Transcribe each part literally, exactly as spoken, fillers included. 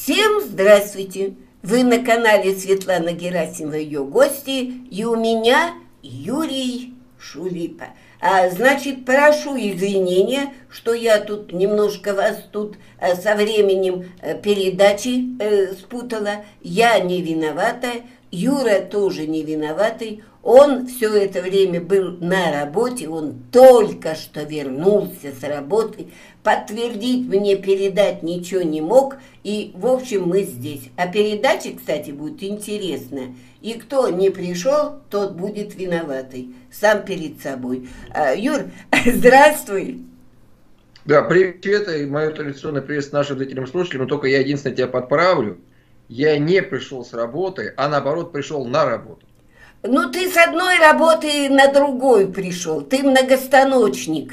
Всем здравствуйте! Вы на канале Светлана Герасимова, ее гости, и у меня Юрий Шулипа. А, значит, прошу извинения, что я тут немножко вас тут а, со временем а, передачи а, спутала. Я не виновата, Юра тоже не виноватый. Он все это время был на работе, он только что вернулся с работы, подтвердить мне, передать ничего не мог, и, в общем, мы здесь. А передача, кстати, будет интересная, и кто не пришел, тот будет виноватый, сам перед собой. А, Юр, здравствуй! Да, привет, и мое традиционное приветствие нашим зрителям и слушателям, но только я единственное тебя подправлю. Я не пришел с работы, а наоборот пришел на работу. Ну, ты с одной работы на другую пришел. Ты многостаночник.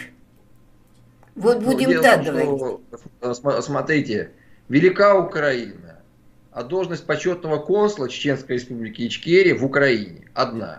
Вот будем ну, так том, говорить. Что, смотрите, велика Украина, а должность почетного консула Чеченской республики Ичкерия в Украине одна.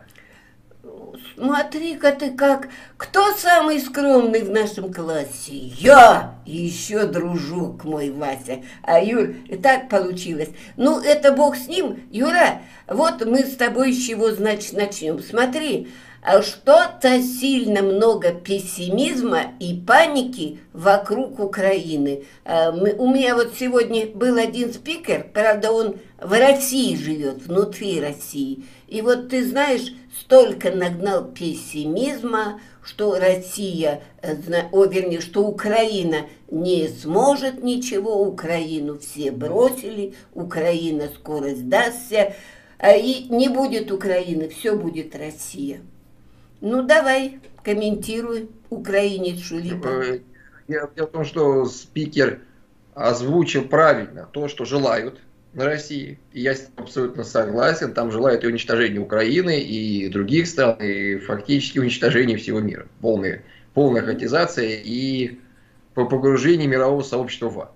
Смотри-ка ты как. Кто самый скромный в нашем классе? Я! И еще дружок мой Вася. А Юр, и так получилось. Ну, это бог с ним. Юра, вот мы с тобой с чего, значит, начнем. Смотри, что-то сильно много пессимизма и паники вокруг Украины. У меня вот сегодня был один спикер, правда, он в России живет, внутри России. И вот ты знаешь, столько нагнал пессимизма, что Россия, о, вернее, что Украина не сможет ничего, Украину все бросили, Украина скоро сдастся, и не будет Украины, все будет Россия. Ну, давай, комментируй, украинец Шулипа. Дело в том, что спикер озвучил правильно то, что желают на России. И я с ним абсолютно согласен. Там желают и уничтожения Украины, и других стран, и фактически уничтожения всего мира. Полная, полная хатизация и погружение мирового сообщества в ад.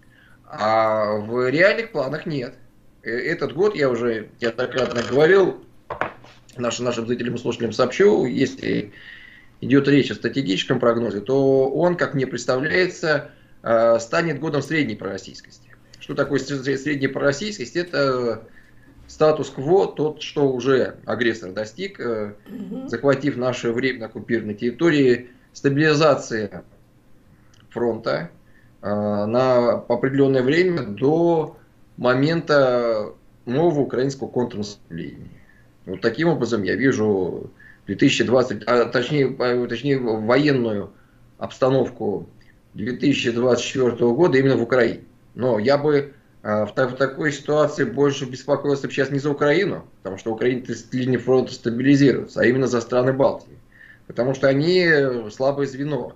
А в реальных планах нет. Этот год, я уже неоднократно говорил, нашим, нашим зрителям и слушателям сообщу, если идет речь о стратегическом прогнозе, то он, как мне представляется, станет годом средней пророссийскости. Что такое средняя пророссийскость? Это статус-кво, тот, что уже агрессор достиг, угу. захватив наши временно оккупированные территории, стабилизация фронта на определенное время до момента нового украинского контрнаступления. Вот таким образом я вижу две тысячи двадцать, а точнее, точнее военную обстановку две тысячи двадцать четвёртого года именно в Украине. Но я бы а, в, в такой ситуации больше беспокоился бы сейчас не за Украину, потому что Украина линия фронта стабилизируется, а именно за страны Балтии. Потому что они слабое звено.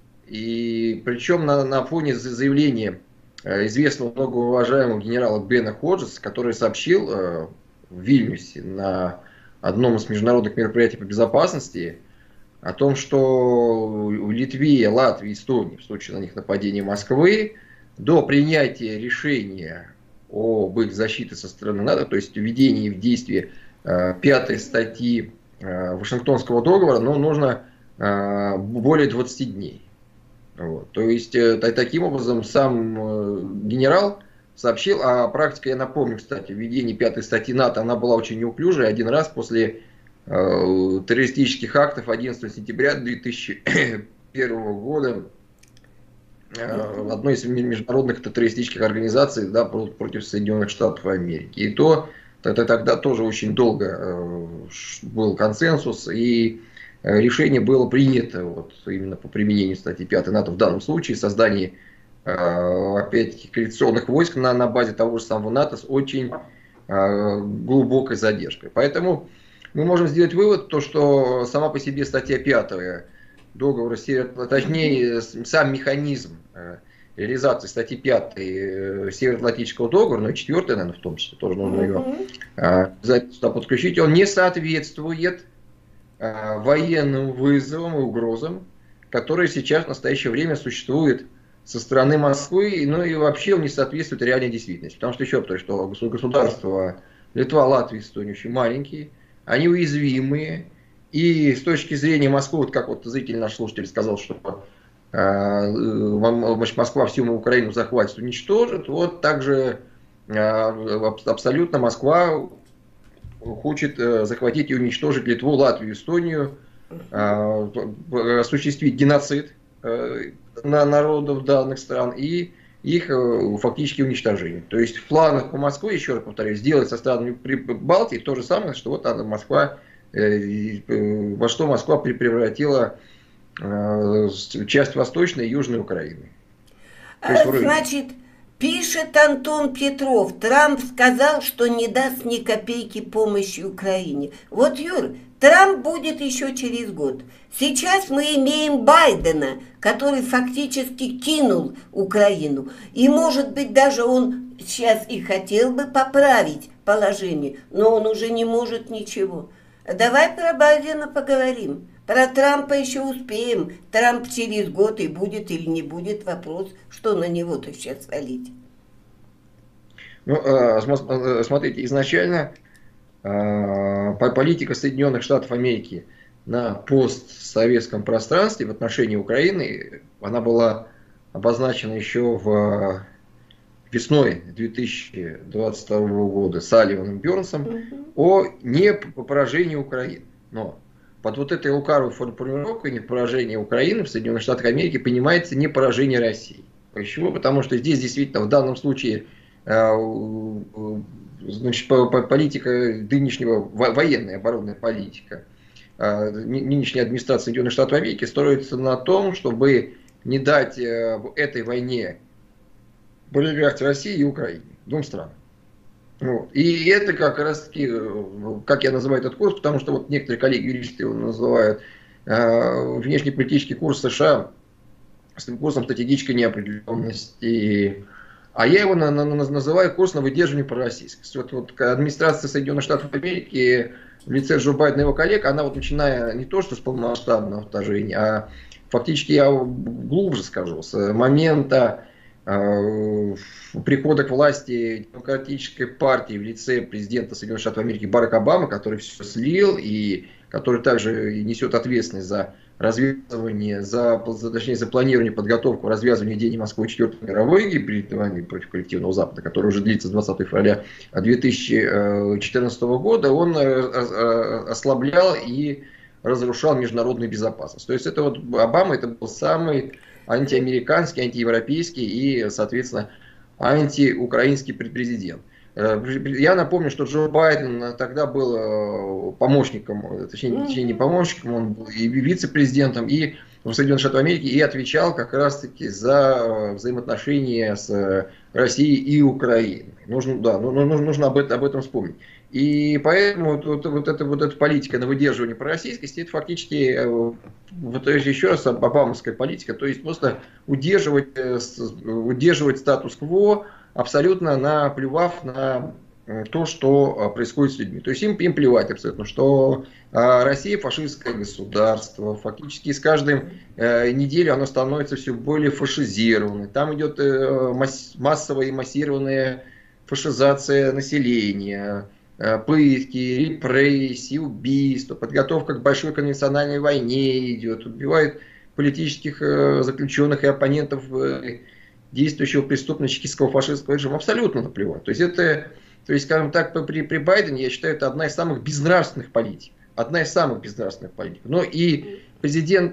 И причем на, на фоне заявления известного многоуважаемого генерала Бена Ходжеса, который сообщил э, в Вильнюсе на одном из международных мероприятий по безопасности о том, что в Литве, Латвии, Эстонии, в случае на них нападения Москвы, до принятия решения об их защите со стороны НАТО, то есть введении в действие э, пятой статьи э, Вашингтонского договора, но нужно э, более двадцати дней. Вот. То есть э, таким образом сам э, генерал сообщил, а практика, я напомню, кстати, введение пятой статьи НАТО, она была очень неуклюжей. Один раз после э, террористических актов одиннадцатого сентября две тысячи первого года в одной из международных террористических организаций, да, против Соединенных Штатов Америки. И то тогда тоже очень долго был консенсус, и решение было принято вот, именно по применению статьи пятой НАТО в данном случае, создание опять-таки коалиционных войск на, на базе того же самого НАТО с очень глубокой задержкой. Поэтому мы можем сделать вывод, то, что сама по себе статья пятая договора, точнее, сам механизм реализации статьи пятой Североатлантического договора, но и четвёртая, наверное, в том числе, тоже нужно ее обязательно подключить, он не соответствует военным вызовам и угрозам, которые сейчас в настоящее время существуют со стороны Москвы, ну и вообще он не соответствует реальной действительности. Потому что, еще повторю, что государства Литва, Латвия, Эстония очень маленькие, они уязвимые. И с точки зрения Москвы, вот как вот зритель наш слушатель сказал, что э, Москва всю Украину захватит, уничтожит, вот также абсолютно Москва хочет захватить и уничтожить Литву, Латвию, Эстонию, осуществить геноцид на народов данных стран и их фактически уничтожение. То есть в планах по Москве, еще раз повторюсь, сделать со странами Балтии то же самое, что вот она, Москва, во что Москва превратила часть Восточной и Южной Украины. То есть, значит, пишет Антон Петров, Трамп сказал, что не даст ни копейки помощи Украине. Вот, Юр, Трамп будет еще через год. Сейчас мы имеем Байдена, который фактически кинул Украину. И, может быть, даже он сейчас и хотел бы поправить положение, но он уже не может ничего. Давай про Байдена поговорим. Про Трампа еще успеем. Трамп через год и будет или не будет вопрос, что на него-то сейчас валить. Ну, смотрите, изначально политика Соединенных Штатов Америки на постсоветском пространстве в отношении Украины, она была обозначена еще в весной две тысячи двадцать второго года Салливаном Бёрнсом угу. о не поражении Украины. Но под вот этой лукавой формулировкой не поражение Украины в Соединенных Штатах Америки понимается не поражение России. Почему? Потому что здесь действительно в данном случае значит, политика нынешнего, военная оборонная политика нынешней администрации Соединенных Штатов Америки строится на том, чтобы не дать в этой войне проиграть России и Украине, двум странам. Вот. И это как раз таки, как я называю этот курс, потому что вот некоторые коллеги-юристы его называют э, внешнеполитический курс США с курсом стратегической неопределенности. А я его на, на, называю курс на выдерживание пророссийскости. Вот, вот администрация Соединенных Штатов Америки в лице Джо Байдена и его коллег, она вот начиная не то что с полномасштабного вторжения, а фактически, я глубже скажу, с момента э, прихода к власти демократической партии в лице президента Соединенных Штатов Америки Барака Обамы, который все слил и который также несет ответственность за развязывание, за, точнее, за планирование, подготовку, развязывание идеи Москвы четвертой мировой войны против коллективного Запада, которая уже длится с двадцатого февраля две тысячи четырнадцатого года, он ослаблял и разрушал международную безопасность. То есть это вот Обама, это был самый антиамериканский, антиевропейский и, соответственно, антиукраинский президент. Я напомню, что Джо Байден тогда был помощником, точнее, точнее не помощником, он был и вице-президентом, и в Соединенных Штатах Америки, и отвечал как раз-таки за взаимоотношения с Россией и Украиной. Нужно, да, нужно, нужно об, этом, об этом вспомнить. И поэтому вот, вот, вот, эта, вот эта политика на выдерживание пророссийскости, это фактически, вот еще раз, обамовская политика, то есть просто удерживать, удерживать статус-кво, абсолютно наплевав на то, что происходит с людьми. То есть им, им плевать абсолютно, что Россия фашистское государство, фактически с каждой неделей оно становится все более фашизированным. Там идет массовая и массированная фашизация населения, пытки, репрессии, убийства, подготовка к большой конвенциональной войне идет, убивают политических заключенных и оппонентов действующего преступного чекистского фашистского режима. Абсолютно наплевать. То есть это, то есть, скажем так, при, при Байдене, я считаю, это одна из самых безнравственных политик. Одна из самых безнравственных политик. Но и президент,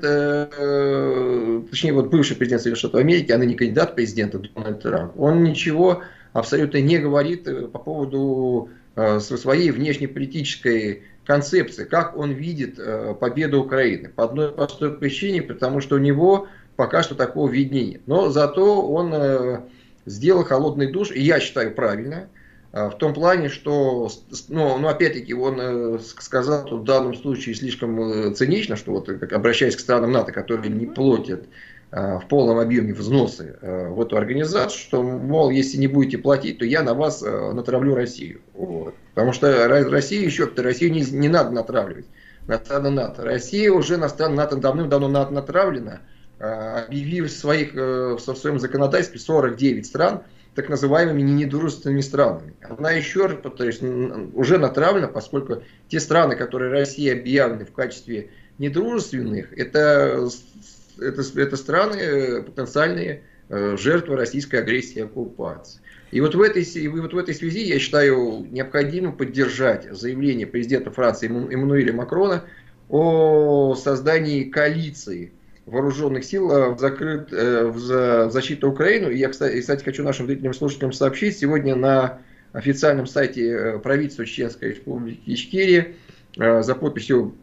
э, точнее, вот бывший президент Соединенных Штатов Америки, а ныне кандидат в президенты Дональд Трамп, он ничего абсолютно не говорит по поводу э, своей внешнеполитической концепции, как он видит э, победу Украины. По одной простой причине, потому что у него пока что такого видения нет. Но зато он э, сделал холодный душ, и я считаю правильно, э, в том плане, что, ну, ну опять-таки, он э, сказал в данном случае слишком э, цинично, что вот, как, обращаясь к странам НАТО, которые не платят э, в полном объеме взносы э, в эту организацию, что, мол, если не будете платить, то я на вас э, натравлю Россию. Вот. Потому что Россию еще, Россию не, не надо натравливать на страны НАТО. Россия уже на страны НАТО давным-давно натравлена, объявив в, своих, в своем законодательстве сорок девять стран так называемыми недружественными странами. Она еще раз повторюсь, уже натравлена, поскольку те страны, которые России объявлены в качестве недружественных, это, это, это страны потенциальные жертвы российской агрессии и оккупации. И вот в этой, и вот в этой связи, я считаю, необходимо поддержать заявление президента Франции Эммануэля Макрона о создании коалиции вооруженных сил в, закрыт, в защиту Украины. И я, кстати, хочу нашим зрителям и слушателям сообщить, сегодня на официальном сайте правительства Чеченской Республики Ичкерия за подписью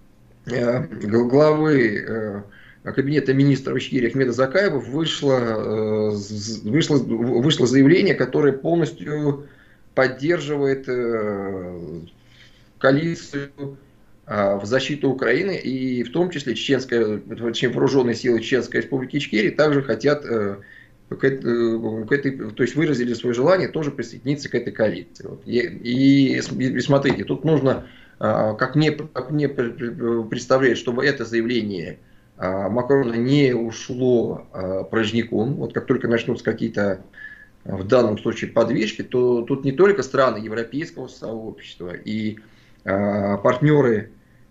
главы Кабинета министров Ичкерии Ахмеда Закаева вышло, вышло, вышло заявление, которое полностью поддерживает коалицию в защиту Украины, и в том числе чеченская, точнее, вооруженные силы Чеченской Республики Ичкерии также хотят к этой, к этой, то есть выразили свое желание тоже присоединиться к этой коалиции. И, и, и смотрите, тут нужно, как мне, как мне представляет, чтобы это заявление Макрона не ушло порожняком. Вот как только начнутся какие-то в данном случае подвижки, то тут не только страны европейского сообщества и партнеры,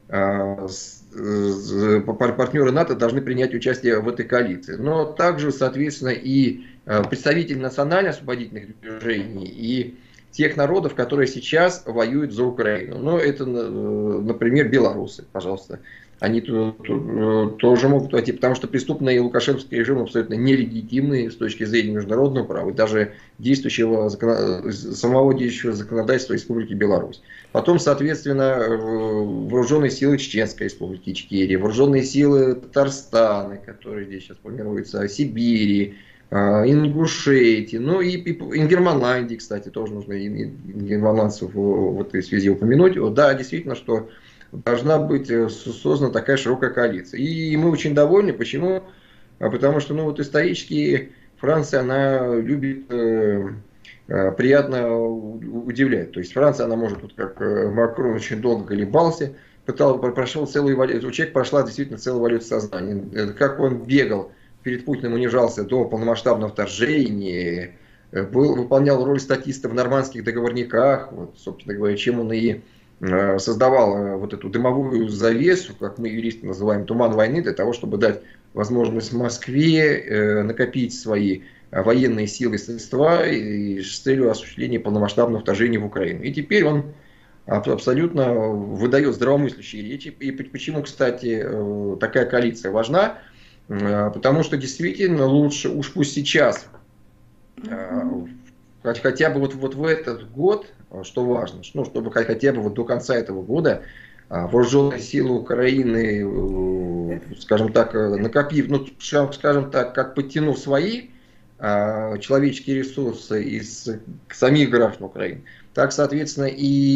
партнеры НАТО должны принять участие в этой коалиции, но также, соответственно, и представители национально-освободительных движений и тех народов, которые сейчас воюют за Украину. Но это, например, белорусы, пожалуйста. Они тоже могут войти, потому что преступный лукашенковский режим абсолютно нелегитимный с точки зрения международного права и даже действующего, самого действующего законодательства Республики Беларусь. Потом, соответственно, вооруженные силы Чеченской Республики Ичкерия, вооруженные силы Татарстана, которые здесь сейчас формируются, Сибири, Ингушетии, ну и Ингерманландии, кстати, тоже нужно ингерманландцев в этой связи упомянуть. Да, действительно, что должна быть создана такая широкая коалиция. И мы очень довольны. Почему? Потому что, ну вот исторически Франция, она любит э, приятно удивлять. То есть Франция, она может, вот как Макрон очень долго колебался, пытал, прошел целую эволюцию. У человека прошла действительно целая эволюция сознания. Как он бегал перед Путиным, унижался до полномасштабного вторжения, был, выполнял роль статиста в нормандских договорниках, вот, собственно говоря, чем он и создавал вот эту дымовую завесу, как мы юристы называем, туман войны, для того, чтобы дать возможность Москве накопить свои военные силы и средства и с целью осуществления полномасштабного вторжения в Украину. И теперь он абсолютно выдает здравомыслящие речи. И почему, кстати, такая коалиция важна? Потому что действительно лучше, уж пусть сейчас, хотя бы вот, вот в этот год, что важно, ну, чтобы хотя бы вот до конца этого года вооруженные силы Украины, скажем так, накопив, ну, скажем так, как подтянув свои человеческие ресурсы из самих граждан Украины, так, соответственно,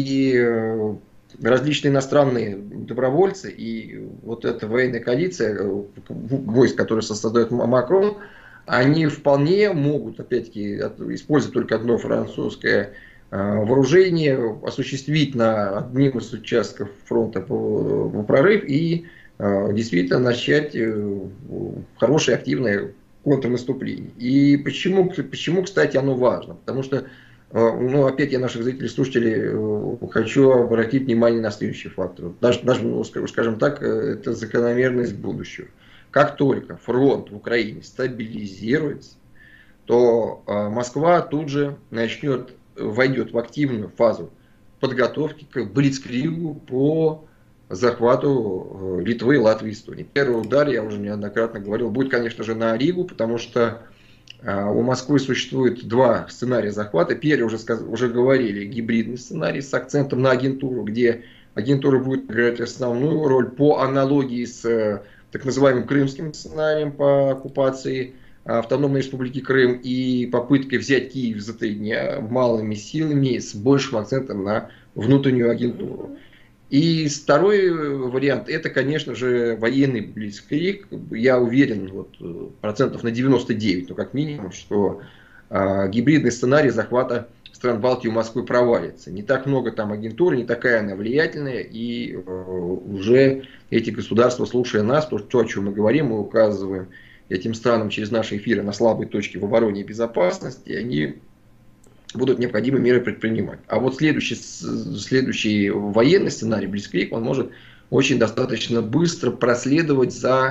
и различные иностранные добровольцы и вот эта военная коалиция войск, которые создает Макрон, они вполне могут, опять-таки, использовать только одно французское вооружение, осуществить на одним из участков фронта прорыв и действительно начать хорошее активное контрнаступление. И почему, почему, кстати, оно важно? Потому что, ну, опять я наших зрителей, слушателей хочу обратить внимание на следующий фактор. Даже, даже, скажем так, это закономерность будущего. Как только фронт в Украине стабилизируется, то Москва тут же начнет, войдет в активную фазу подготовки к блицкригу по захвату Литвы, Латвии, Эстонии. Первый удар, я уже неоднократно говорил, будет, конечно же, на Ригу, потому что у Москвы существует два сценария захвата. Первый, уже, сказ... уже говорили, гибридный сценарий с акцентом на агентуру, где агентура будет играть основную роль по аналогии с так называемым крымским сценарием по оккупации автономной республики Крым и попыткой взять Киев за три дня малыми силами с большим акцентом на внутреннюю агентуру. И второй вариант, это, конечно же, военный блицкриг. Я уверен, вот, процентов на девяносто девять, ну как минимум, что а, гибридный сценарий захвата стран Балтии у Москвы провалится. Не так много там агентуры, не такая она влиятельная, и э, уже эти государства, слушая нас, то, то, о чем мы говорим, мы указываем этим странам через наши эфиры на слабые точки в обороне и безопасности, они будут необходимые меры предпринимать. А вот следующий, следующий военный сценарий, блицкриг, он может очень достаточно быстро проследовать за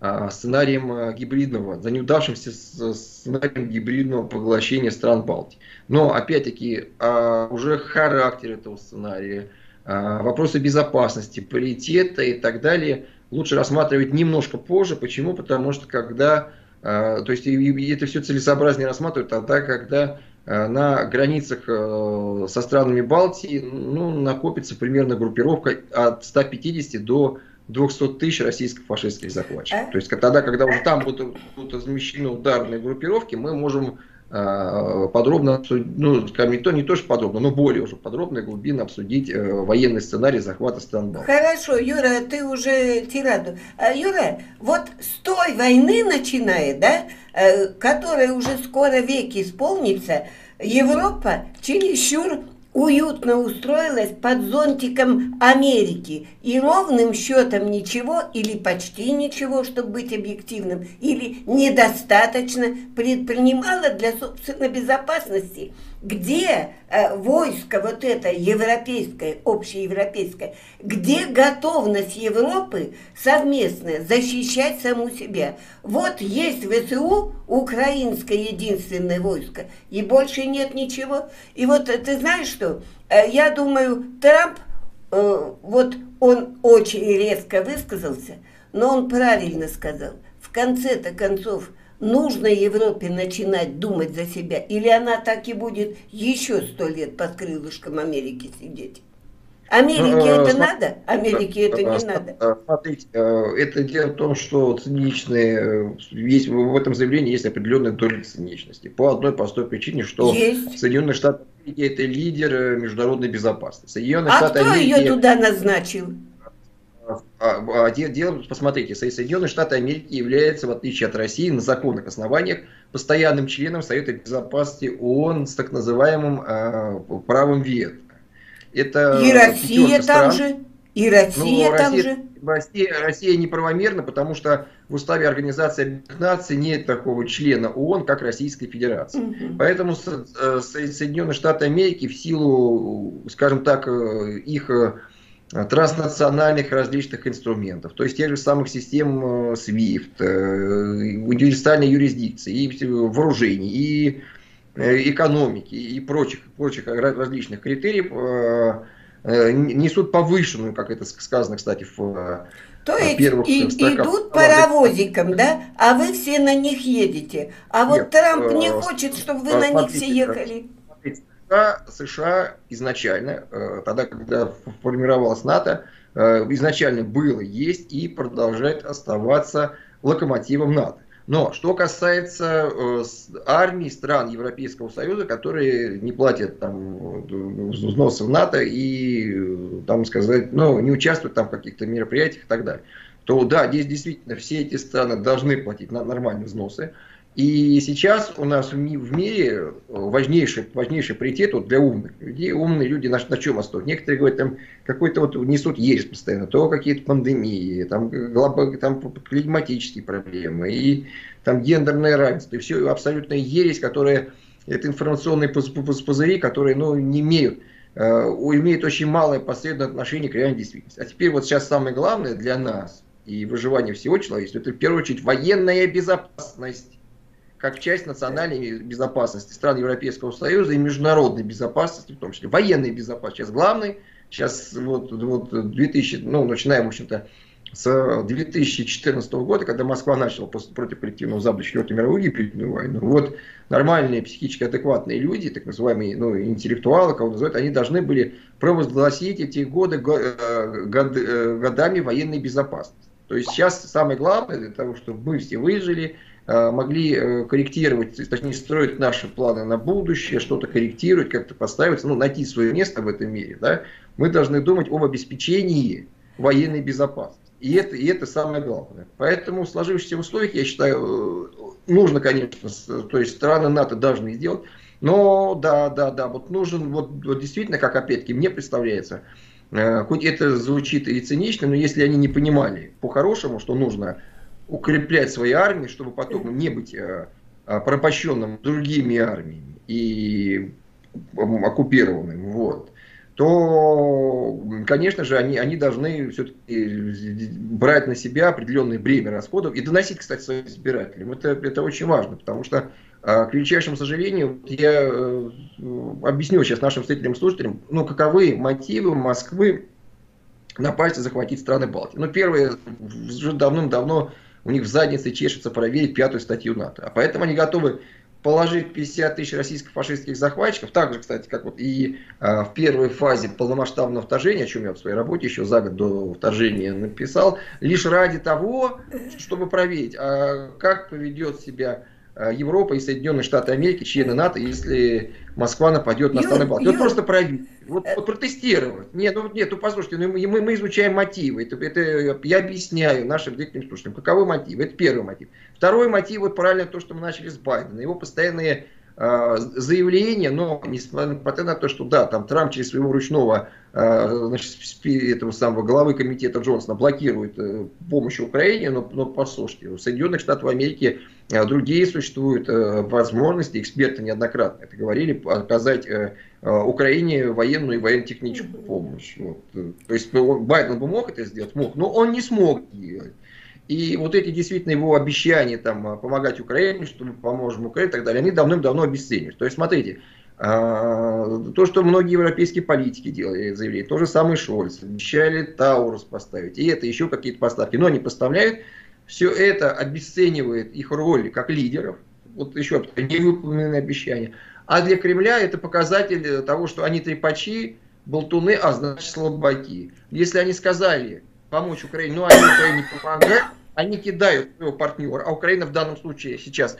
сценарием гибридного, за неудавшимся сценарием гибридного поглощения стран Балтии. Но, опять-таки, уже характер этого сценария, вопросы безопасности, паритета и так далее лучше рассматривать немножко позже. Почему? Потому что когда, то есть это все целесообразнее рассматривать тогда, когда на границах со странами Балтии ну, накопится примерно группировка от ста пятидесяти до двухсот тысяч российско-фашистских захватчиков. То есть тогда, когда уже там будут, будут размещены ударные группировки, мы можем э, подробно обсудить, ну, скажем, не то, не то, что подробно, но более уже подробно и глубинно обсудить э, военный сценарий захвата стран Балтии. Хорошо, Юра, ты уже тираду. А, Юра, вот с той войны начиная, да, э, которая уже скоро век исполнится, Европа чересчур уютно устроилась под зонтиком Америки и ровным счетом ничего или почти ничего, чтобы быть объективным, или недостаточно предпринимала для собственной безопасности. Где э, войско вот это европейское, общеевропейское, где готовность Европы совместная защищать саму себя? Вот есть ВСУ, украинское единственное войско, и больше нет ничего. И вот ты знаешь что? Э, я думаю, Трамп, э, вот он очень резко высказался, но он правильно сказал. В конце-то концов, нужно Европе начинать думать за себя, или она так и будет еще сто лет под крылышком Америки сидеть? Америке ну, это см... надо? Америке это не надо? Смотрите, это дело в том, что циничные, есть, в этом заявлении есть определенная доля циничности. По одной простой причине, что есть. Соединенные Штаты Америки это лидер международной безопасности. Соединенные а Штаты кто Америки... ее туда назначил? Дело, посмотрите, Соединенные Штаты Америки являются, в отличие от России, на законных основаниях постоянным членом Совета Безопасности ООН с так называемым э, правом вето. Это и Россия там стран. же, и Россия ну, там Россия, же. Россия, Россия неправомерна, потому что в уставе Организации Объединенных Наций нет такого члена ООН, как Российская Федерация. Угу. Поэтому Соединенные Штаты Америки в силу, скажем так, их транснациональных различных инструментов, то есть тех же самых систем свифт, универсальной юрисдикции, и вооружений, и экономики, и прочих, прочих различных критериев, несут повышенную, как это сказано, кстати, в то есть первых и, идут паровозиком, да, а вы все на них едете. А вот Нет, Трамп не хочет, чтобы вы смотрите, на них все ехали. Смотрите. США изначально, тогда, когда формировалась НАТО, изначально было, есть и продолжает оставаться локомотивом НАТО. Но что касается армий стран Европейского Союза, которые не платят там взносов в НАТО и, там сказать, ну, не участвуют там в каких-то мероприятиях и так далее, то да, здесь действительно все эти страны должны платить нормальные взносы. И сейчас у нас в мире важнейший, важнейший приоритет вот для умных людей. Умные люди на, на чем основывают? Некоторые говорят, там какой-то вот несут ересь постоянно, то какие-то пандемии, там, глоб, там климатические проблемы, и там гендерное равенство, и все абсолютно ересь, которая, это информационные пузыри, которые ну, не имеют, э, имеют очень малое посредственное отношение к реальной действительности. А теперь вот сейчас самое главное для нас и выживание всего человечества, это в первую очередь военная безопасность, как часть национальной безопасности стран Европейского Союза и международной безопасности, в том числе военной безопасности. Сейчас главный, сейчас вот, вот две тысячи, ну, начинаем, в общем-то, с две тысячи четырнадцатого года, когда Москва начала после, против коллективного Запада Четвертую мировую гибридную войну, вот нормальные, психически адекватные люди, так называемые ну, интеллектуалы, кого называют, они должны были провозгласить эти годы год, год, годами военной безопасности. То есть сейчас самое главное для того, чтобы мы все выжили, могли корректировать, точнее строить наши планы на будущее, что-то корректировать, как-то поставиться, ну, найти свое место в этом мире, да, мы должны думать об обеспечении военной безопасности. И это, и это самое главное. Поэтому в сложившихся условиях, я считаю, нужно, конечно, то есть страны НАТО должны сделать, но да, да, да, вот нужен, вот, вот действительно, как опять-таки мне представляется, хоть это звучит и цинично, но если они не понимали по-хорошему, что нужно укреплять свои армии, чтобы потом не быть а, а, порабощенным другими армиями и а, оккупированным, вот, то, конечно же, они, они должны все-таки брать на себя определенное бремя расходов и доносить, кстати, своим избирателям. Это, это очень важно, потому что, к величайшему сожалению, я объясню сейчас нашим зрителям и слушателям, ну, каковы мотивы Москвы напасть и захватить страны Балтии. Ну, первое, уже давным-давно у них в заднице чешется проверить пятую статью НАТО. А поэтому они готовы положить пятьдесят тысяч российско-фашистских захватчиков, так же, кстати, как вот и а, в первой фазе полномасштабного вторжения, о чем я в своей работе еще за год до вторжения написал, лишь ради того, чтобы проверить, а как поведет себя Европа и Соединенные Штаты Америки, члены НАТО, если Москва нападет на страны Балтии. Вот просто проверить, вот, вот протестировать. Нет, ну, нет, ну послушайте, ну, мы, мы изучаем мотивы. Это, это я объясняю нашим зрителям, слушателям, каковы мотивы. Это первый мотив. Второй мотив, вот правильно то, что мы начали с Байдена. Его постоянные э, заявления, но несмотря на то, что да, там Трамп через своего ручного э, значит, этого самого главы комитета Джонсона блокирует э, помощь Украине, но, но послушайте, в Соединенных Штатах Америки другие существуют э, возможности, эксперты неоднократно это говорили, оказать э, Украине военную и военно-техническую помощь. Вот. То есть Байден бы мог это сделать, мог, но он не смог делать. И вот эти действительно его обещания там, помогать Украине, что мы поможем Украине и так далее, они давным-давно обесцениваются. То есть смотрите, э, то, что многие европейские политики делали, заявили, то же самое Шольц, обещали Таурус поставить, и это еще какие-то поставки, но не поставляют. Все это обесценивает их роль как лидеров. Вот еще невыполненные обещания. А для Кремля это показатель того, что они трепачи, болтуны, а значит слабаки. Если они сказали помочь Украине, но они Украине не помогают, они кидают своего партнера. А Украина в данном случае сейчас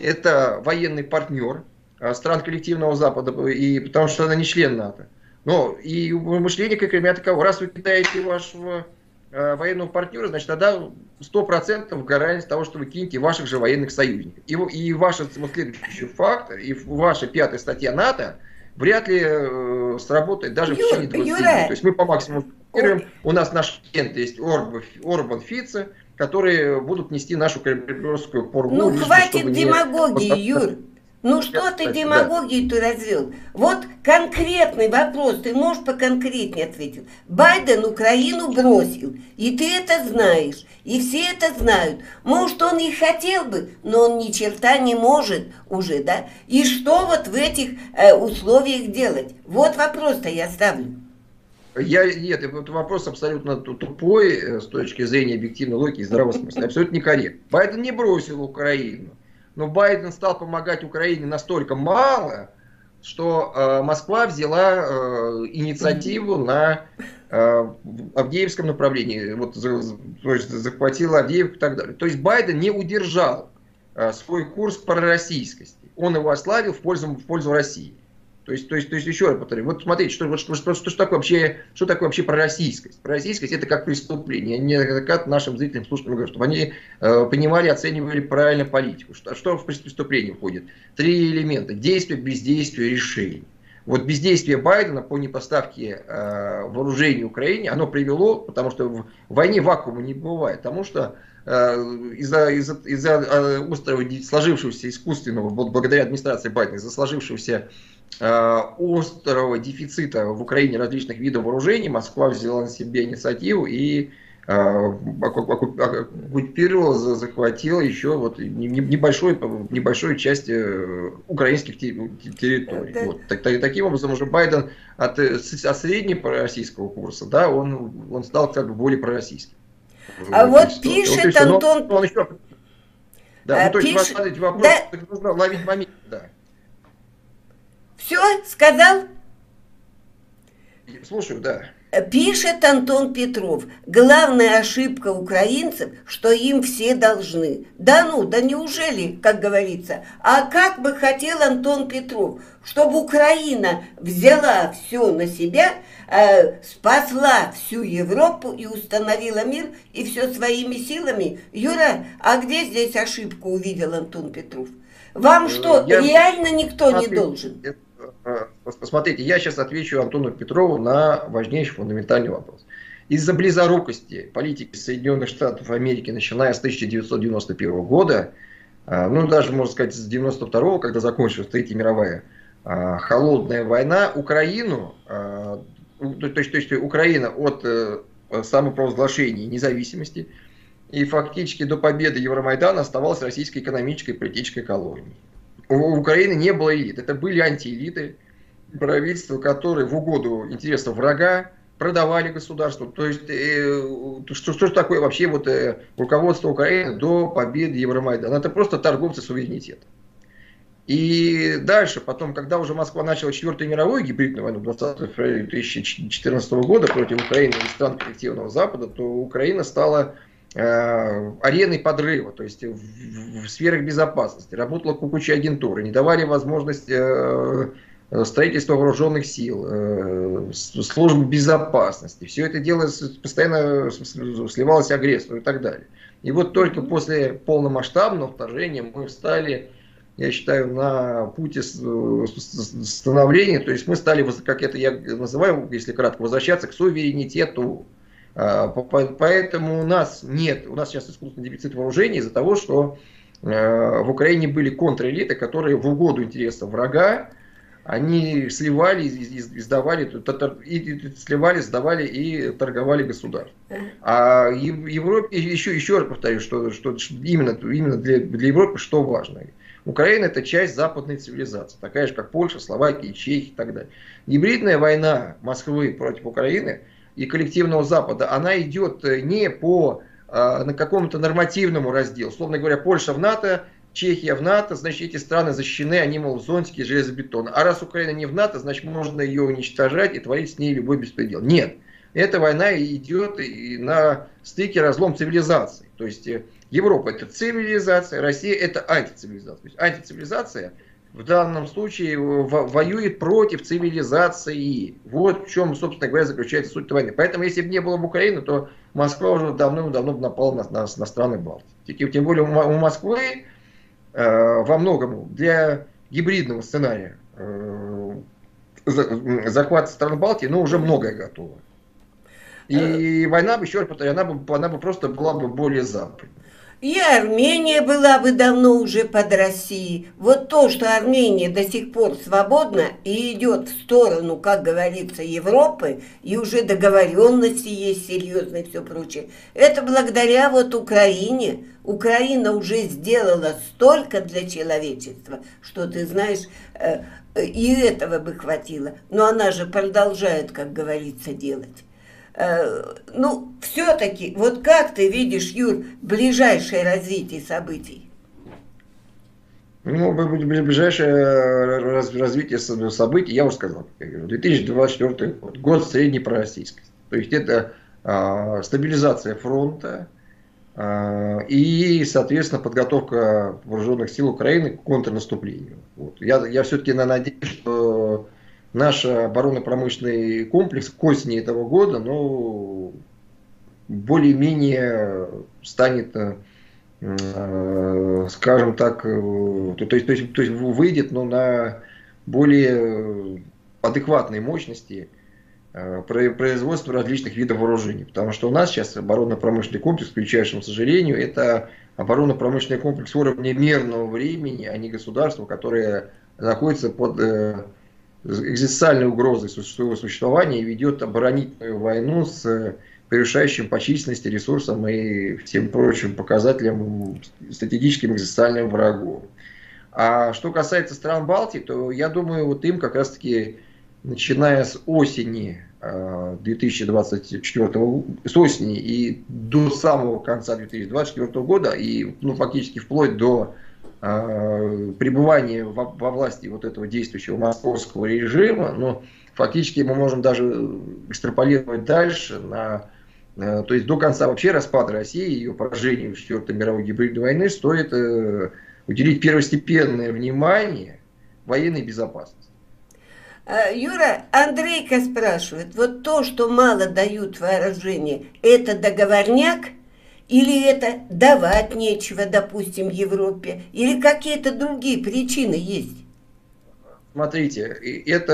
это военный партнер стран коллективного Запада, и, потому что она не член НАТО. Но и мышление Кремля таково. Раз вы кидаете вашего военного партнера, значит, тогда сто процентов гарантия того, что вы кинете ваших же военных союзников. И, и ваш следующий факт, и ваша пятая статья НАТО вряд ли э, сработает даже Ю, в течение двадцати лет. То есть мы по максимуму фиксируем, у нас наш клиент есть Орбан, Орбан Фице, которые будут нести нашу кремлевскую порву. Ну лишь, хватит демагогии, не... Юр. Ну что ты демагогию ты развел? Вот конкретный вопрос, ты можешь поконкретнее ответить. Байден Украину бросил, и ты это знаешь, и все это знают. Может, он и хотел бы, но он ни черта не может уже, да? И что вот в этих э, условиях делать? Вот вопрос-то я ставлю. Я, нет, это вопрос абсолютно тупой с точки зрения объективной логики и здравого смысла. Абсолютно некорректно. Байден не бросил Украину. Но Байден стал помогать Украине настолько мало, что э, Москва взяла э, инициативу на э, Авдеевском направлении, вот, за, то есть захватила Авдеевку и так далее. То есть Байден не удержал э, свой курс пророссийскости. Он его ослабил в пользу, в пользу России. То есть, то есть, то есть еще раз повторю, вот смотрите, что, что, что, что, что такое вообще, что такое вообще пророссийскость? Пророссийскость это как преступление. Я неоднократно нашим зрителям, слушателям говорю, чтобы они э, понимали, оценивали правильно политику. Что, что в преступление входит? Три элемента: действие, бездействие, решение. Вот бездействие Байдена по непоставке э, вооружений Украине, оно привело, потому что в войне вакуума не бывает, потому что из-за из-за, из-за острого сложившегося искусственного, благодаря администрации Байдена, из-за сложившегося э, острого дефицита в Украине различных видов вооружений, Москва взяла на себя инициативу и э, оккупировала, захватила еще вот небольшую, небольшую часть украинских территорий. Да. Вот. Так, таким образом уже Байден от, от среднего пророссийского курса, да, он, он стал как бы более пророссийским. А вот пишет вот Антон... Но, но еще... Да, а, ну, то есть, пишет... смотрите, вопрос, да. Нужно ловить момент, да. Все, сказал? Слушаю, да. Пишет Антон Петров: главная ошибка украинцев, что им все должны. Да ну, да неужели, как говорится. А как бы хотел Антон Петров, чтобы Украина взяла все на себя, э, спасла всю Европу и установила мир, и все своими силами. Юра, а где здесь ошибку увидел Антон Петров? Вам что, Я... реально никто Смотри, не должен? Посмотрите, я сейчас отвечу Антону Петрову на важнейший фундаментальный вопрос. Из-за близорукости политики Соединенных Штатов Америки, начиная с тысяча девятьсот девяносто первого года, ну даже, можно сказать, с девяносто второго, когда закончилась Третья мировая холодная война, Украину то есть, то есть Украина от самопровозглашения независимости и фактически до победы Евромайдана оставалась российской экономической и политической колонией. У Украины не было элит, это были антиэлиты, правительства, которые в угоду интересам врага продавали государство. То есть, э, что, что же такое вообще вот, э, руководство Украины до победы Евромайдана? Это просто торговцы суверенитетом. И дальше, потом, когда уже Москва начала четвертую мировую гибридную войну двадцатого февраля две тысячи четырнадцатого года против Украины и стран коллективного Запада, то Украина стала э, ареной подрыва, то есть в, в, в сферах безопасности. Работала куча агентуры, не давали возможность э, строительства вооруженных сил, э, служб безопасности. Все это дело постоянно сливалось агрессору и так далее. И вот только после полномасштабного вторжения мы встали, я считаю, на пути становления, то есть мы стали, как это я называю, если кратко, возвращаться к суверенитету. Поэтому у нас нет, у нас сейчас искусственный дефицит вооружений из-за того, что в Украине были контрэлиты, которые в угоду интересам врага, они сливали, издавали, и сливали, сдавали и торговали государством. А в Европе, еще, еще раз повторю, что, что именно, именно для, для Европы что важно. Украина — это часть западной цивилизации, такая же, как Польша, Словакия, Чехия и так далее. Гибридная война Москвы против Украины и коллективного Запада, она идет не по а, на какому-то нормативному разделу. Условно говоря, Польша в НАТО, Чехия в НАТО, значит, эти страны защищены, они, мол, зонтики железобетона. А раз Украина не в НАТО, значит, можно ее уничтожать и творить с ней любой беспредел. Нет. Эта война идет на стыке разлом цивилизаций. То есть Европа — это цивилизация, Россия — это антицивилизация. То есть антицивилизация в данном случае воюет против цивилизации. Вот в чем, собственно говоря, заключается суть войны. Поэтому, если бы не было бы Украины, то Москва уже давно-давно напала на, на, на страны Балтии. Тем более у Москвы э, во многом для гибридного сценария э, захвата стран Балтии, ну, уже многое готово. И война бы, еще раз повторяю, она бы, она бы просто была бы более западной. И Армения была бы давно уже под Россией. Вот то, что Армения до сих пор свободна и идет в сторону, как говорится, Европы, и уже договоренности есть серьезные и все прочее, это благодаря вот Украине. Украина уже сделала столько для человечества, что, ты знаешь, и этого бы хватило. Но она же продолжает, как говорится, делать. Ну, все-таки, вот как ты видишь, Юр, ближайшее развитие событий? Ну, ближайшее развитие событий, я уже сказал, две тысячи двадцать четвёртый год, год средней пророссийскости. То есть это а, стабилизация фронта а, и, соответственно, подготовка вооруженных сил Украины к контрнаступлению. Вот. Я, я все-таки надеюсь, что наш оборонно-промышленный комплекс к осени этого года, ну, более-менее станет, э, скажем так, э, то, есть, то, есть, то есть выйдет, ну, на более адекватные мощности э, производства различных видов вооружений. Потому что у нас сейчас оборонно-промышленный комплекс, к величайшему сожалению, это оборонно-промышленный комплекс уровня мирного времени, а не государства, которое находится под э, экзистенциальной угрозой своего существования и ведет оборонительную войну с превышающим по численности, ресурсам и всем прочим показателям стратегическим экзистенциальным врагом. А что касается стран Балтии, то я думаю, вот им как раз-таки, начиная с осени две тысячи двадцать четвёртого, с осени и до самого конца две тысячи двадцать четвёртого года, и ну, фактически вплоть до пребывания во, во власти вот этого действующего московского режима, но фактически мы можем даже экстраполировать дальше, на, то есть до конца вообще распада России, ее поражению в Четвертой мировой гибридной войны, стоит э, уделить первостепенное внимание военной безопасности. Юра, Андрейка спрашивает, вот то, что мало дают вооружение, это договорняк? Или это давать нечего, допустим, Европе? Или какие-то другие причины есть? Смотрите, это,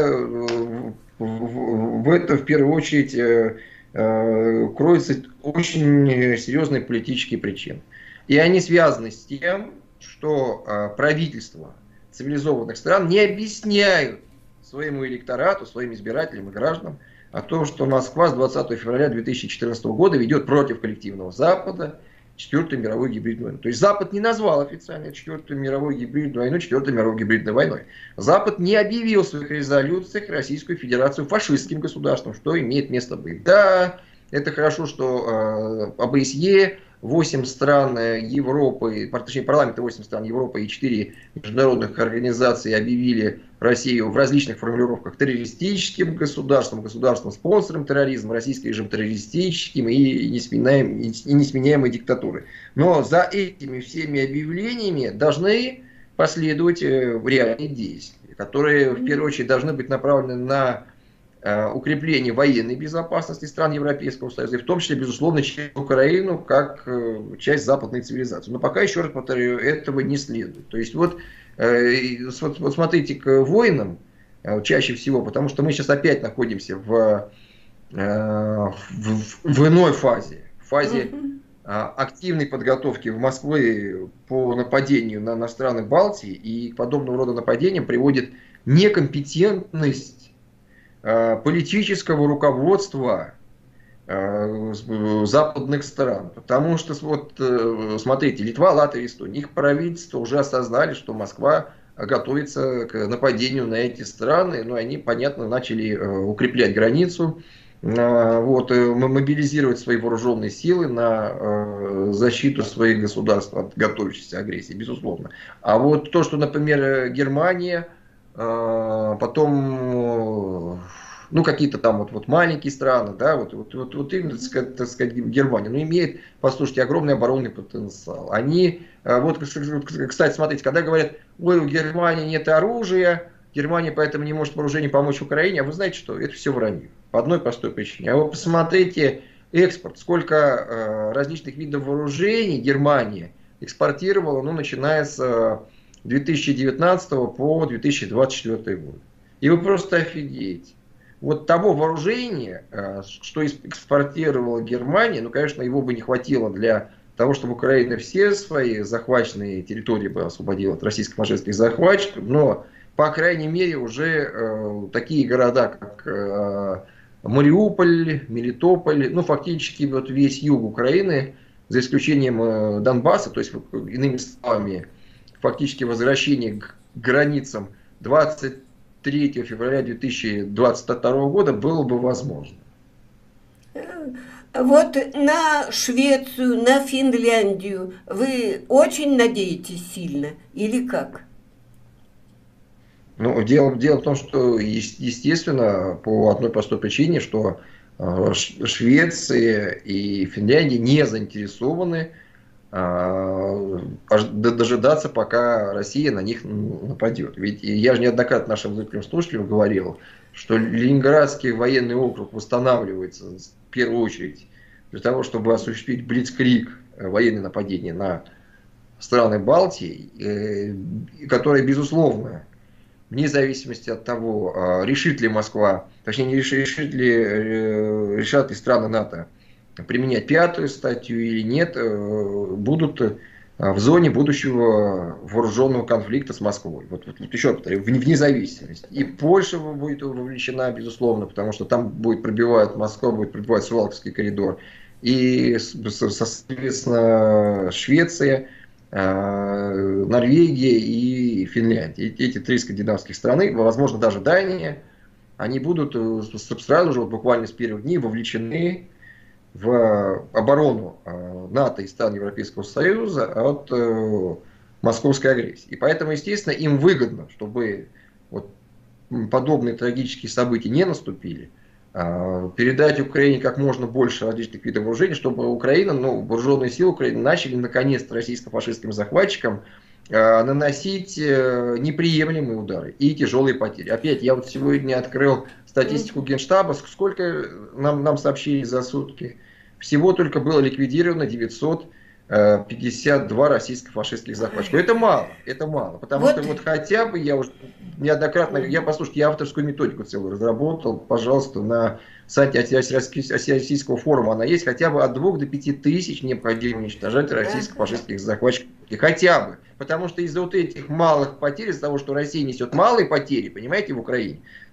в это в первую очередь кроются очень серьезные политические причины. И они связаны с тем, что правительства цивилизованных стран не объясняют своему электорату, своим избирателям и гражданам о том, что Москва с двадцатого февраля две тысячи четырнадцатого года ведет против коллективного Запада Четвертую мировую гибридную войну. То есть Запад не назвал официально Четвертую мировую гибридную войну Четвертой мировой гибридной войной. Запад не объявил в своих резолюциях Российскую Федерацию фашистским государством, что имеет место быть. Да, это хорошо, что э, ОБСЕ, восемь стран Европы, точнее парламента восемь стран Европы и четыре международных организации объявили Россию в различных формулировках террористическим государством, государством-спонсором терроризма, российский режим террористическим и несменяемой, и несменяемой диктатурой. Но за этими всеми объявлениями должны последовать реальные действия, которые в первую очередь должны быть направлены на укрепление военной безопасности стран Европейского Союза, и в том числе, безусловно, через Украину как часть западной цивилизации. Но пока, еще раз повторяю, этого не следует. То есть вот, вот, вот смотрите к войнам чаще всего, потому что мы сейчас опять находимся в, в, в иной фазе, в фазе активной подготовки в Москве по нападению на, на страны Балтии, и к подобного рода нападениям приводит некомпетентность политического руководства западных стран. Потому что, вот, смотрите, Литва, Латвия, Эстония, их правительства уже осознали, что Москва готовится к нападению на эти страны, но они, понятно, начали укреплять границу, вот, мобилизировать свои вооруженные силы на защиту своих государств от готовящейся агрессии, безусловно. А вот то, что, например, Германия, потом, ну, какие-то там вот, вот маленькие страны, да, вот, вот, вот, вот именно, так сказать, Германия, ну, имеет, послушайте, огромный оборонный потенциал. Они, вот, кстати, смотрите, когда говорят, ой, у Германии нет оружия, Германия поэтому не может вооружением помочь Украине, а вы знаете что, это все вранье. По одной простой причине. А вы посмотрите экспорт, сколько различных видов вооружений Германия экспортировала, ну, начиная с две тысячи девятнадцатого по две тысячи двадцать четвёртый год. И вы просто офигеете. Вот того вооружения, что экспортировала Германия, ну, конечно, его бы не хватило для того, чтобы Украина все свои захваченные территории бы освободила от российско-фашистских захватчиков, но, по крайней мере, уже э, такие города, как э, Мариуполь, Мелитополь, ну, фактически вот весь юг Украины, за исключением э, Донбасса, то есть, иными словами, фактически возвращение к границам двадцать третьего февраля две тысячи двадцать второго года было бы возможно. Вот на Швецию, на Финляндию вы очень надеетесь сильно или как? Ну, дело, дело в том, что, естественно, по одной простой причине, что Швеция и Финляндия не заинтересованы дожидаться, пока Россия на них нападет. Ведь я же неоднократно нашим зрителям слушателям говорил, что Ленинградский военный округ восстанавливается в первую очередь для того, чтобы осуществить блицкриг, военное нападение на страны Балтии, которые, безусловно, вне зависимости от того, решит ли Москва, точнее, не решит, решит ли, решат ли страны НАТО применять пятую статью или нет, будут в зоне будущего вооруженного конфликта с Москвой. Вот, вот, вот еще повторю, вне зависимости. И Польша будет вовлечена, безусловно, потому что там будет пробивать, Москва будет пробивать Сувалковский коридор. И, соответственно, Швеция, Норвегия и Финляндия. Эти три скандинавских страны, возможно, даже Дания, они будут сразу же, вот буквально с первых дней, вовлечены в оборону НАТО и стран Европейского Союза от московской агрессии. И поэтому, естественно, им выгодно, чтобы вот подобные трагические события не наступили, передать Украине как можно больше различных видов вооружений, чтобы Украина, ну, вооруженные силы Украины начали наконец-то российско-фашистским захватчикам наносить неприемлемые удары и тяжелые потери. Опять, я вот сегодня открыл статистику Генштаба, сколько нам, нам сообщили за сутки. Всего только было ликвидировано девятьсот пятьдесят два российско-фашистских захватчиков. Это мало, это мало. Потому вот. что вот хотя бы я уже неоднократно, я, послушайте, я авторскую методику целую разработал, пожалуйста, на сайте Российского форума она есть, хотя бы от двух до пяти тысяч необходимо уничтожать российско-фашистских захватчиков. И хотя бы. Потому что из-за вот этих малых потерь, из-за того, что Россия несет малые потери, понимаете, в Украине,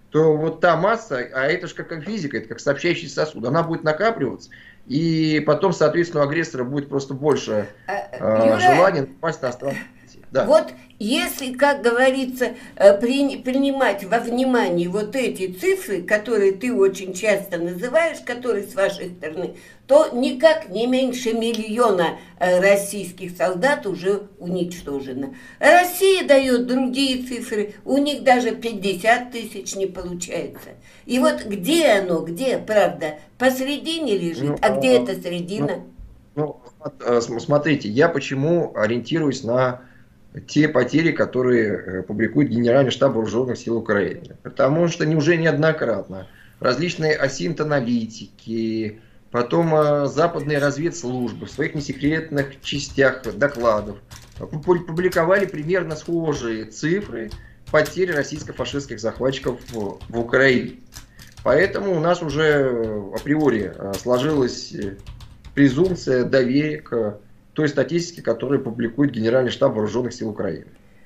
то вот та масса, а это же как физика, это как сообщающий сосуд, она будет накапливаться, и потом, соответственно, у агрессора будет просто больше А, э, Юра, желания напасть на страну. Да. вот если, как говорится, э, при- принимать во внимание вот эти цифры, которые ты очень часто называешь, которые с вашей стороны, то никак не меньше миллиона э, российских солдат уже уничтожено. Россия дает другие цифры, у них даже пятьдесят тысяч не получается. И вот где оно, где правда? Посередине лежит, Ну, а где а, эта середина? ну, ну, э, см- смотрите, я почему ориентируюсь на те потери, которые э, публикует Генеральный штаб Вооруженных сил Украины. Потому что не уже неоднократно различные осинт-аналитики, потом э, западные разведслужбы в своих несекретных частях докладов пу- публиковали примерно схожие цифры потерь российско-фашистских захватчиков в, в Украине. Поэтому у нас уже э, априори э, сложилась э, презумпция доверия к той статистике, которую публикует Генеральный штаб Вооруженных сил Украины.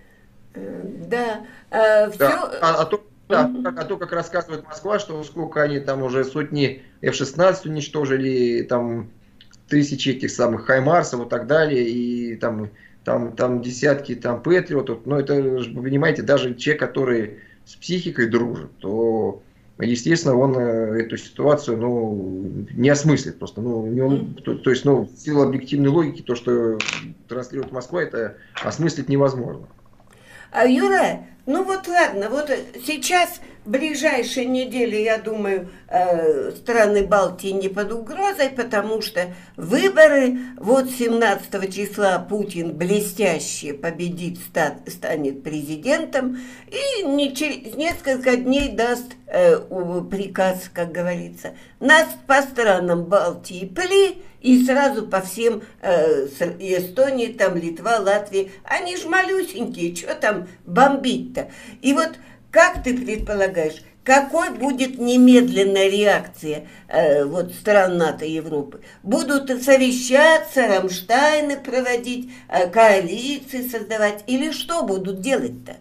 Э, Да, э, Да. все. А, а, то, да, как, а то, как рассказывает Москва, что сколько они там уже сотни эф шестнадцать уничтожили, там тысячи этих самых Хаймарсов и так далее, и там, там, там десятки там Патриотов, но это, вы понимаете, даже человек, который с психикой дружит, то, естественно, он э, эту ситуацию, ну, не осмыслит просто. Ну, не он, то, то есть, ну, в силу объективной логики, то, что транслирует Москва, это осмыслить невозможно. А Юра, ну вот ладно, вот сейчас, в ближайшие недели, я думаю, э, страны Балтии не под угрозой, потому что выборы, вот семнадцатого числа Путин блестяще победит, ста- станет президентом, и не через несколько дней даст э, у- приказ, как говорится, нас по странам Балтии пли, и сразу по всем э, с- Эстонии, там, Литва, Латвия. Они ж малюсенькие, что там бомбить-то? И вот как ты предполагаешь, какой будет немедленная реакция э, вот стран НАТО и Европы? Будут совещаться, Рамштайны проводить, э, коалиции создавать? Или что будут делать-то?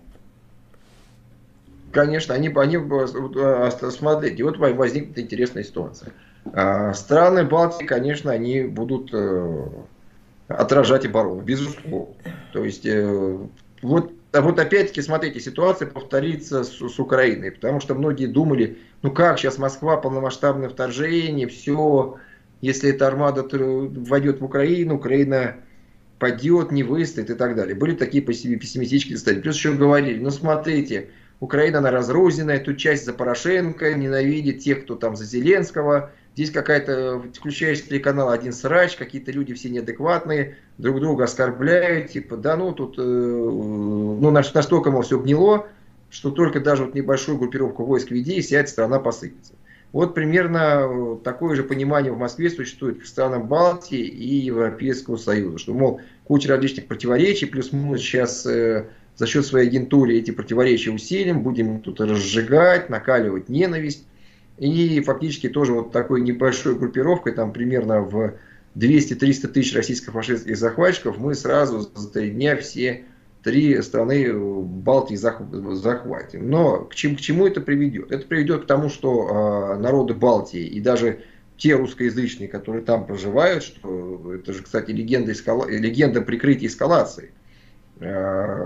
Конечно, они, они смотрите, вот возникнет интересная ситуация. А, Страны Балтии, конечно, они будут э, отражать оборону, безусловно. То есть, э, вот, а вот опять-таки, смотрите, ситуация повторится с, с Украиной, потому что многие думали, ну как, сейчас Москва, полномасштабное вторжение, все, если эта армада войдет в Украину, Украина падет, не выстоит и так далее. Были такие пессимистические стадии. Плюс еще говорили, ну смотрите, Украина, она разрозненная, тут часть за Порошенко, ненавидит тех, кто там за Зеленского. Здесь какая-то, включаешь телеканал «Один срач», какие-то люди все неадекватные, друг друга оскорбляют, типа, да ну тут, э, ну настолько, мол, все гнило, что только даже вот небольшую группировку войск веди, и сядет, страна посыпется. Вот примерно такое же понимание в Москве существует к странам Балтии и Европейского Союза, что, мол, куча различных противоречий, плюс мы сейчас э, за счет своей агентуры эти противоречия усилим, будем тут разжигать, накаливать ненависть. И фактически тоже вот такой небольшой группировкой, там примерно в двести-триста тысяч российско-фашистских захватчиков, мы сразу за три дня все три страны Балтии захватим. Но к чему, к чему это приведет? Это приведет к тому, что э, народы Балтии и даже те русскоязычные, которые там проживают, что это же, кстати, легенда, эскала... легенда прикрытия эскалации. Э,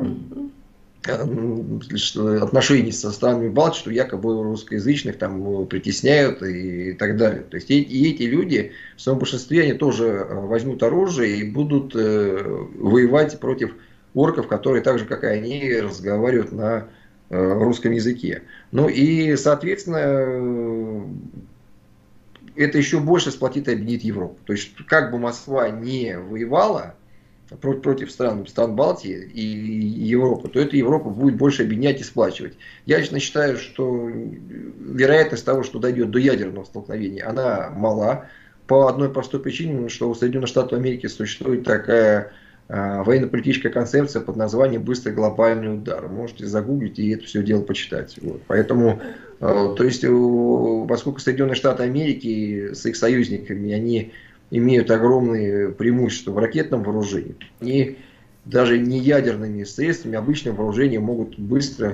отношений со странами Балтии, что якобы русскоязычных там притесняют и, и так далее. То есть и, и эти люди в своем большинстве они тоже возьмут оружие и будут э, воевать против орков, которые так же, как и они, разговаривают на э, русском языке. Ну и, соответственно, это еще больше сплотит и объединит Европу. То есть как бы Москва не воевала против стран, стран Балтии и Европы, то эта Европа будет больше объединять и сплачивать. Я лично считаю, что вероятность того, что дойдет до ядерного столкновения, она мала. По одной простой причине, что у Соединенных Штатов Америки существует такая э, военно-политическая концепция под названием «быстрый глобальный удар». Можете загуглить и это все дело почитать. Вот. Поэтому, э, то есть, э, поскольку Соединенные Штаты Америки с их союзниками, они имеют огромные преимущества в ракетном вооружении, и даже не ядерными средствами, обычным вооружением могут быстро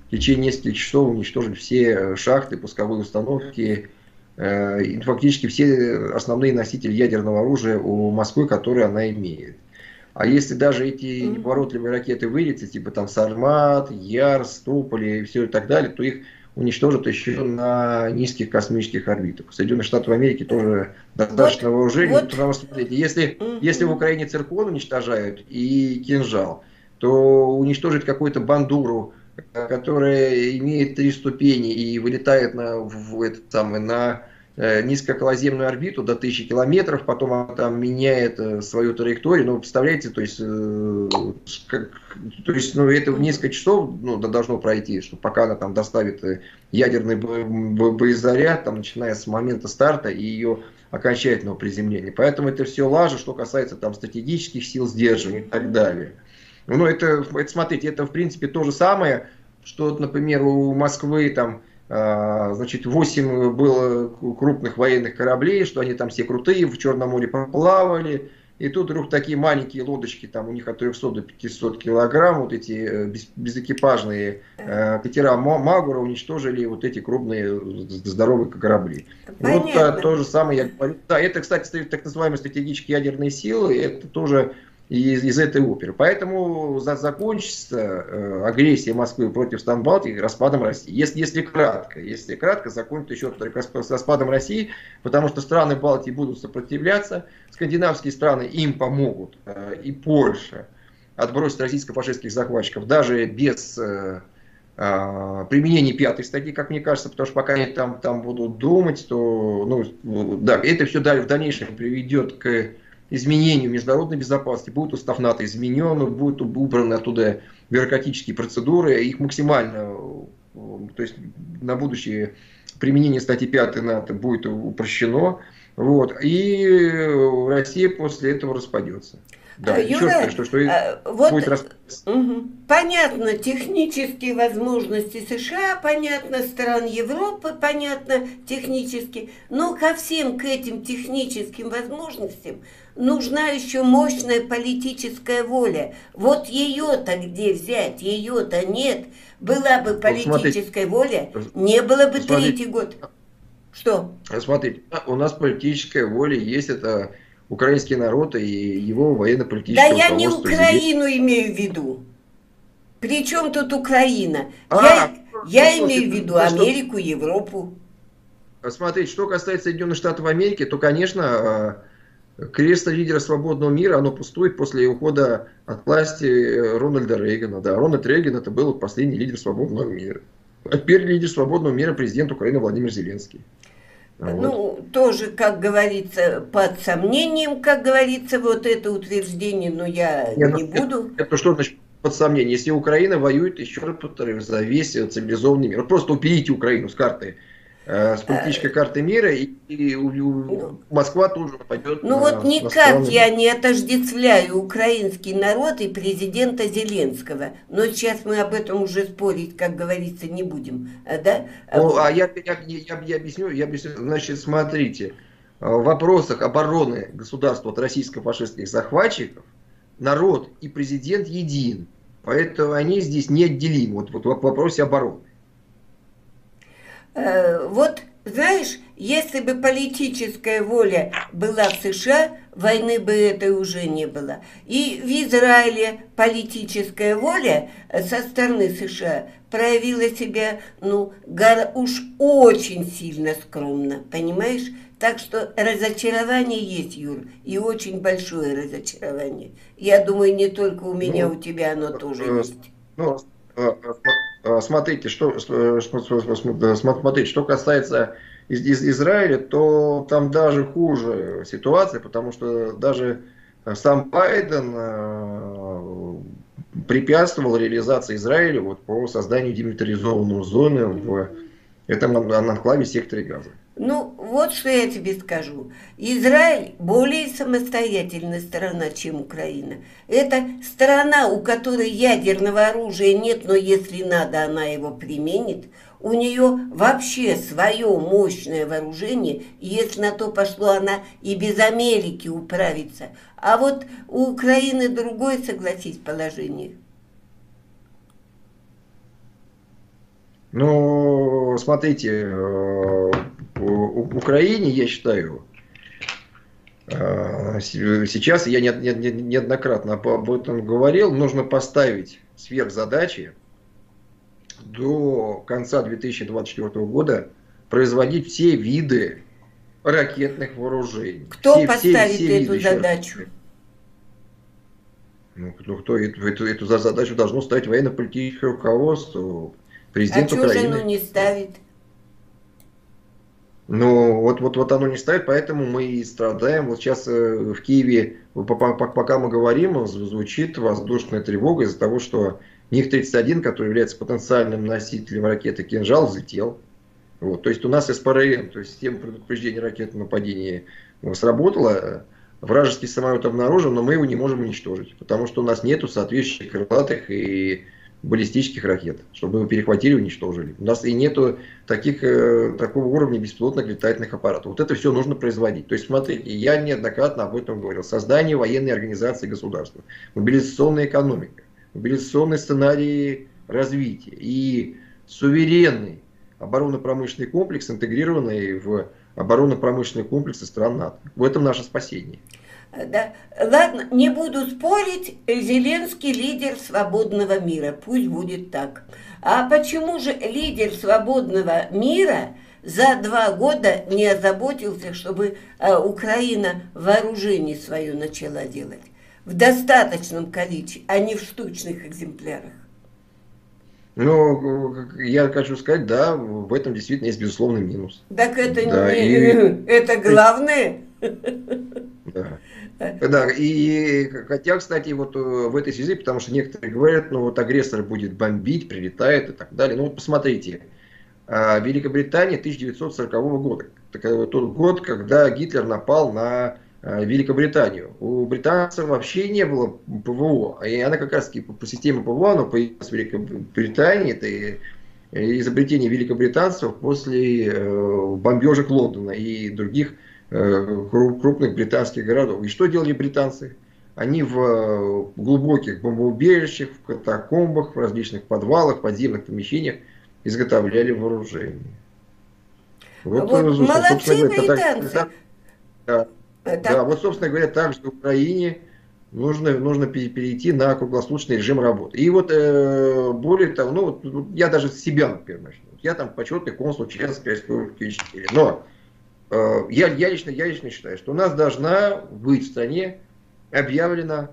в течение нескольких часов уничтожить все шахты, пусковые установки, э, и фактически все основные носители ядерного оружия у Москвы, которые она имеет. А если даже эти неповоротливые ракеты вылетят, типа там Сармат, Ярс, Туполи и все и так далее, то их уничтожат еще на низких космических орбитах. Соединенные Штаты Америки тоже достаточно вот, вооружены. Вот. Потому что, смотрите, если, mm-hmm. если в Украине циркон уничтожают и кинжал, то уничтожить какую-то бандуру, которая имеет три ступени и вылетает на, в, этот самый, на э, низкооколоземную орбиту до тысячи километров, потом она там меняет э, свою траекторию. Ну, представляете, то есть, э, как, то есть ну, это в несколько часов ну, должно пройти, что пока она там доставит ядерный бо бо боезаряд, там, начиная с момента старта и ее окончательного приземления. Поэтому это все лажа, что касается там стратегических сил сдерживания и так далее. Ну, это, это, смотрите, это, в принципе, то же самое, что, например, у Москвы там, э, значит, восемь было крупных военных кораблей, что они там все крутые, в Черном море поплавали, и тут вдруг такие маленькие лодочки, там у них от трехсот до пятисот килограмм, вот эти без, безэкипажные э, катера Магура уничтожили вот эти крупные здоровые корабли. Понятно. Вот а, то же самое я говорю. Да, это, кстати, так называемые стратегические ядерные силы, это тоже из, из этой оперы. Поэтому за, закончится э, агрессия Москвы против стран Балтии распадом России. Если, если кратко, если кратко, закончится еще только с распадом России, потому что страны Балтии будут сопротивляться, скандинавские страны им помогут, э, и Польша отбросит российско-фашистских захватчиков даже без э, э, применения пятой статьи, как мне кажется, потому что пока они там, там будут думать, то ну, да, это все в дальнейшем приведет к изменению международной безопасности, будет устав НАТО изменен, будут убраны оттуда бюрократические процедуры, их максимально, то есть на будущее применение статьи пятой НАТО будет упрощено, вот, и Россия после этого распадется. Да, Юра, что, что а, вот, будет расп... угу. Понятно, технические возможности США, понятно, стран Европы, понятно, технически, но ко всем к этим техническим возможностям нужна еще мощная политическая воля. Вот ее-то где взять? Ее-то нет. Была бы политическая вот воля, не было бы смотрите. Третий год. Что? Смотрите, у нас политическая воля есть, это украинский народ и его военно-политическое руководство. Да я не Украину здесь имею в виду. При чем тут Украина? А, я я имею в виду Америку, Европу. Смотрите, что касается Соединенных Штатов Америки, то, конечно, кресло лидера свободного мира, оно пустует после ухода от власти Рональда Рейгана. Да, Рональд Рейган это был последний лидер свободного мира. А теперь лидер свободного мира президент Украины Владимир Зеленский. Ну, вот. Тоже, как говорится, под сомнением, как говорится, вот это утверждение, но я Нет, не это, буду. Это что значит под сомнением? Если Украина воюет, еще раз повторю, за весь цивилизованный мир. Просто уберите Украину с карты, э, с политической карты мира, и, и у, у, Москва тоже пойдет. Ну на, вот никак на я не отождествляю украинский народ и президента Зеленского. Но сейчас мы об этом уже спорить, как говорится, не будем. Да? Ну, а я, я, я, я, объясню, я объясню. Значит, смотрите, в вопросах обороны государства от российско-фашистских захватчиков народ и президент един. Поэтому они здесь неотделимы. Вот, вот в вопросе обороны. Вот, знаешь, если бы политическая воля была в США, войны бы этой уже не было. И в Израиле политическая воля со стороны США проявила себя, ну, уж очень сильно скромно, понимаешь? Так что разочарование есть, Юр, и очень большое разочарование. Я думаю, не только у меня, ну, у тебя оно тоже есть. Ну, смотрите, что, смотрите, что касается из, из Израиля, то там даже хуже ситуация, потому что даже сам Байден э, препятствовал реализации Израиля вот, по созданию демилитаризованной зоны в этом анклаве секторе Газа. Ну, вот что я тебе скажу. Израиль более самостоятельная страна, чем Украина. Это страна, у которой ядерного оружия нет, но если надо, она его применит. У нее вообще свое мощное вооружение, и если на то пошло, она и без Америки управится. А вот у Украины другое, согласись, положение. Но смотрите, в Украине, я считаю, сейчас, я неоднократно об этом говорил, нужно поставить сверхзадачи до конца две тысячи двадцать четвёртого года производить все виды ракетных вооружений. Кто все, поставит все, все эту виды, задачу? Ну, кто, кто эту, эту, эту задачу должно ставить военно-политическое руководство, президент а Украины. А чего же оно не ставит? Ну, вот, вот, вот оно не ставит, поэтому мы и страдаем. Вот сейчас э, в Киеве, пока мы говорим, звучит воздушная тревога из-за того, что МиГ тридцать один, который является потенциальным носителем ракеты «Кинжал», взлетел. Вот, то есть у нас СПРН, то есть система предупреждения ракетного нападения, сработала, вражеский самолет обнаружен, но мы его не можем уничтожить, потому что у нас нету соответствующих крылатых и баллистических ракет, чтобы мы его перехватили и уничтожили. У нас и нету таких, такого уровня беспилотных летательных аппаратов. Вот это все нужно производить. То есть, смотрите, я неоднократно об этом говорил. Создание военной организации государства, мобилизационная экономика, мобилизационные сценарии развития и суверенный оборонно-промышленный комплекс, интегрированный в оборонно-промышленные комплексы стран НАТО. В этом наше спасение. Да. Ладно, не буду спорить, Зеленский лидер свободного мира, пусть будет так. А почему же лидер свободного мира за два года не озаботился, чтобы Украина вооружение свое начала делать в достаточном количестве, а не в штучных экземплярах? Ну, я хочу сказать, да, в этом действительно есть безусловный минус. Так это, да, не, и... это главное. Да. Да, и хотя, кстати, вот в этой связи, потому что некоторые говорят, ну вот агрессор будет бомбить, прилетает и так далее. Ну вот посмотрите, Великобритания тысяча девятьсот сорокового года, тот год, когда Гитлер напал на Великобританию. У британцев вообще не было ПВО, и она как раз таки по системе ПВО, она появилась в Великобритании, это изобретение великобританцев после бомбежек Лондона и других крупных британских городов. И что делали британцы? Они в глубоких бомбоубежищах, в катакомбах, в различных подвалах, подземных помещениях изготовляли вооружение. Вот, вот молодцы британцы. Так, да, так... да, вот, собственно говоря, также в Украине нужно, нужно перейти на круглосуточный режим работы. И вот, э, более того, ну, вот, я даже с себя, например, начну. Я там почетный консул Чеченской республики четыре. Но Я, я, лично, я лично считаю, что у нас должна быть в стране объявлена,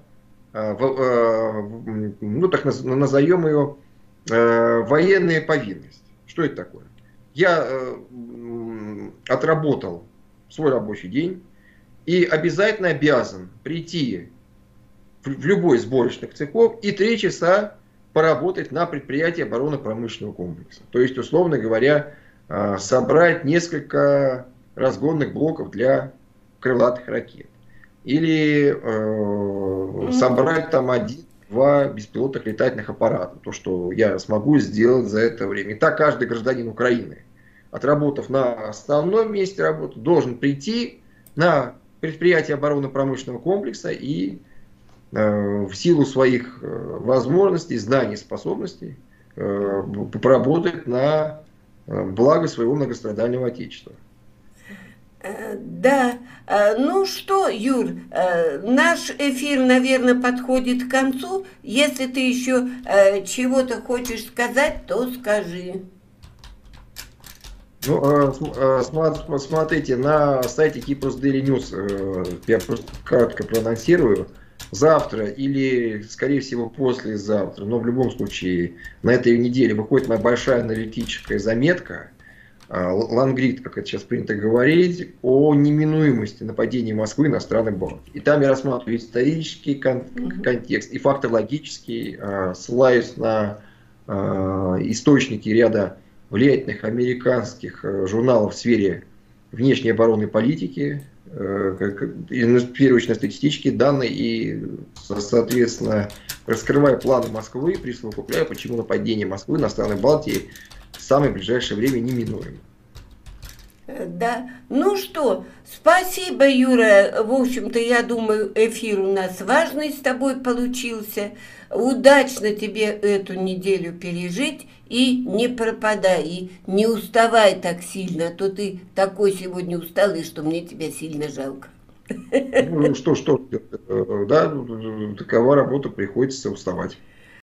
ну так назовем ее, военная повинность. Что это такое? Я отработал свой рабочий день и обязательно обязан прийти в любой из сборочных цехов и три часа поработать на предприятии оборонно-промышленного комплекса. То есть, условно говоря, собрать несколько разгонных блоков для крылатых ракет. Или э, собрать там один-два беспилотных летательных аппарата. То, что я смогу сделать за это время. И так каждый гражданин Украины, отработав на основном месте работы, должен прийти на предприятие оборонно-промышленного комплекса и э, в силу своих э, возможностей, знаний, способностей э, поработать на э, благо своего многострадального отечества. Да, ну что, Юр, наш эфир, наверное, подходит к концу. Если ты еще чего-то хочешь сказать, то скажи. Ну, смотрите, на сайте Кипрус Дейли Ньюс, я просто кратко проанонсирую, завтра или, скорее всего, послезавтра, но в любом случае на этой неделе выходит моя большая аналитическая заметка, лангрид, как это сейчас принято говорить, о неминуемости нападения Москвы на страны Балтии. И там я рассматриваю исторический кон контекст и фактологический, ссылаюсь на источники ряда влиятельных американских журналов в сфере внешней оборонной политики, в первую очередь на статистические данные, и, соответственно, раскрывая планы Москвы, присовокупляя, почему нападение Москвы на страны Балтии в самое ближайшее время неминуемо. Э, Да. Ну что, спасибо, Юра. В общем-то, я думаю, эфир у нас важный с тобой получился. Удачно тебе эту неделю пережить и не пропадай, и не уставай так сильно, а то ты такой сегодня усталый, что мне тебя сильно жалко. Ну, что, что, э, да, такова работа, приходится уставать.